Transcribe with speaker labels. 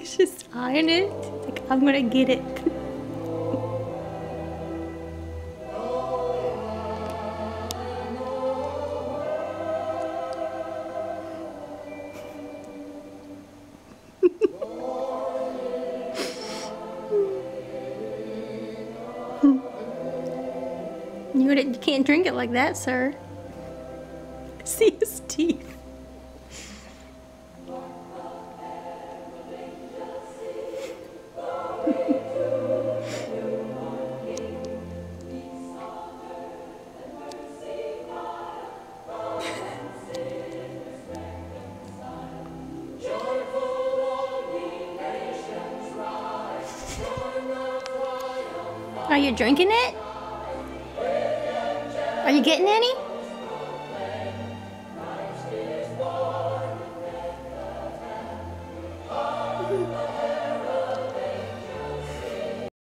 Speaker 1: He's just eyeing it. Like, I'm gonna get it. You can't drink it like that, sir. See his teeth. Are you drinking it? Are you getting any?